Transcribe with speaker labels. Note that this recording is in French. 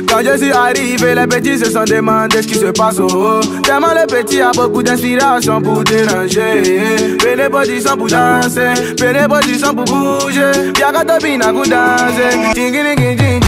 Speaker 1: Quand je suis arrivé, les petits se sont demandé ce qui se passe au haut. Tellement le petit a beaucoup d'inspiration pour déranger. Prenez position pour danser, prenez position pour bouger. Y'a qu'à te bina pour danser.